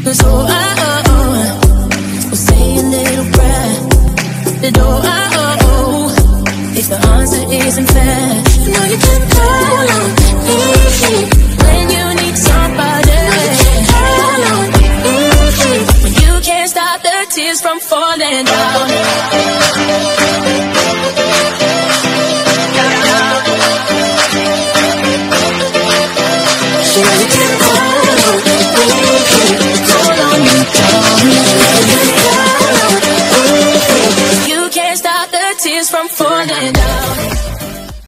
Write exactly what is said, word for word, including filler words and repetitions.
So I oh, oh, will say a little prayer. The door I oh, oh, if the answer isn't fair, you know you can call on me when you need somebody. You can call on me when you can't stop the tears from falling down.